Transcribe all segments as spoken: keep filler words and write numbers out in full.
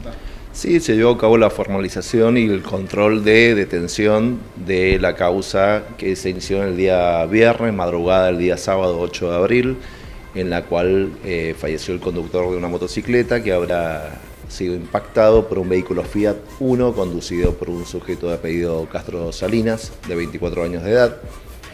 Sí, se llevó a cabo la formalización y el control de detención de la causa que se inició en el día viernes, madrugada del día sábado ocho de abril, en la cual eh, falleció el conductor de una motocicleta que habrá sido impactado por un vehículo Fiat Uno conducido por un sujeto de apellido Castro Salinas, de veinticuatro años de edad.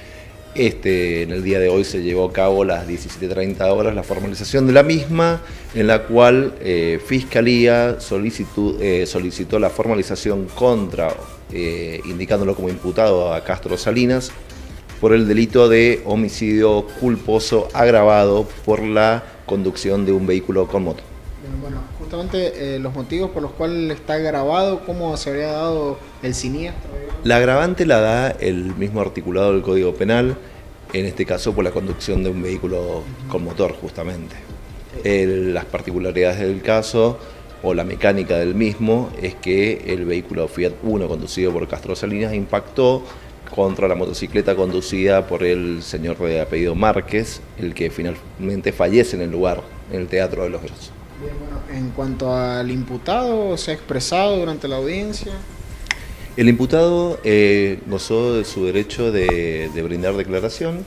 Este, en el día de hoy se llevó a cabo a las diecisiete treinta horas la formalización de la misma, en la cual eh, Fiscalía solicitó, eh, solicitó la formalización contra, eh, indicándolo como imputado a Castro Salinas, por el delito de homicidio culposo agravado por la conducción de un vehículo con moto. Bueno, justamente eh, los motivos por los cuales está agravado, ¿cómo se habría dado el siniestro? La agravante la da el mismo articulado del Código Penal, en este caso por la conducción de un vehículo con motor, justamente. El, las particularidades del caso o la mecánica del mismo es que el vehículo Fiat Uno conducido por Castro Salinas impactó contra la motocicleta conducida por el señor de apellido Márquez, el que finalmente fallece en el lugar, en el Teatro de los Hechos. Bien, bueno, en cuanto al imputado, ¿se ha expresado durante la audiencia? El imputado eh, gozó de su derecho de, de brindar declaración.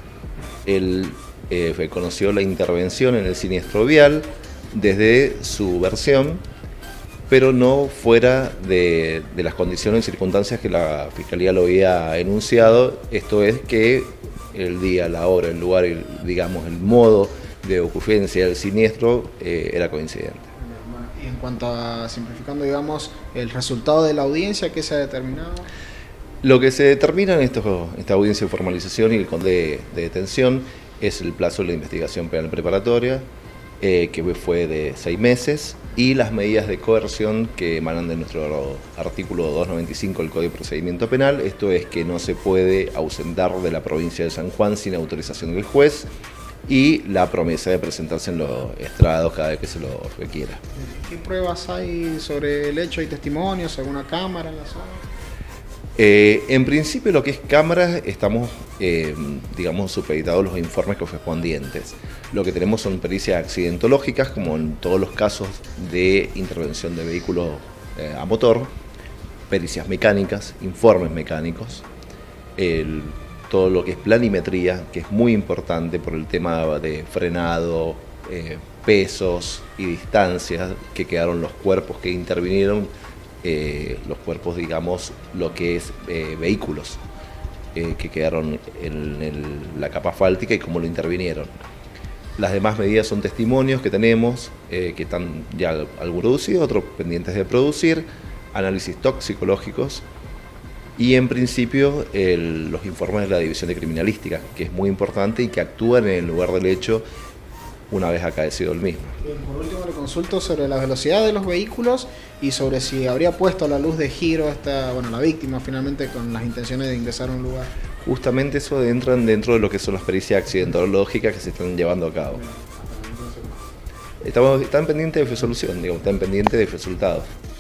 Él eh, conoció la intervención en el siniestro vial desde su versión, pero no fuera de, de las condiciones y circunstancias que la Fiscalía lo había enunciado. Esto es que el día, la hora, el lugar, el, digamos, el modo de ocurrencia del siniestro eh, era coincidente. Y en cuanto a, simplificando, digamos, el resultado de la audiencia, ¿qué se ha determinado? Lo que se determina en esto, esta audiencia de formalización y el de, de detención es el plazo de la investigación penal preparatoria, eh, que fue de seis meses, y las medidas de coerción que emanan de nuestro artículo doscientos noventa y cinco del Código de Procedimiento Penal. Esto es que no se puede ausentar de la provincia de San Juan sin autorización del juez, y la promesa de presentarse en los estrados cada vez que se lo requiera. ¿Qué pruebas hay sobre el hecho? ¿Hay testimonios? ¿Alguna cámara en la zona? Eh, en principio, lo que es cámaras, estamos, eh, digamos, supeditados los informes correspondientes. Lo que tenemos son pericias accidentológicas, como en todos los casos de intervención de vehículos eh, a motor, pericias mecánicas, informes mecánicos, el todo lo que es planimetría, que es muy importante por el tema de frenado, eh, pesos y distancias que quedaron los cuerpos que intervinieron, eh, los cuerpos, digamos, lo que es eh, vehículos eh, que quedaron en el, la capa asfáltica y cómo lo intervinieron. Las demás medidas son testimonios que tenemos, eh, que están ya algunos producidos, otros pendientes de producir, análisis toxicológicos, y en principio el, los informes de la División de Criminalística, que es muy importante y que actúan en el lugar del hecho una vez acaecido el mismo. Bien, por último le consulto sobre la velocidad de los vehículos y sobre si habría puesto la luz de giro esta, bueno, la víctima finalmente con las intenciones de ingresar a un lugar. Justamente eso entran dentro de lo que son las pericias accidentológicas que se están llevando a cabo. Estamos, están pendientes de resolución, digamos, están pendientes de resultados.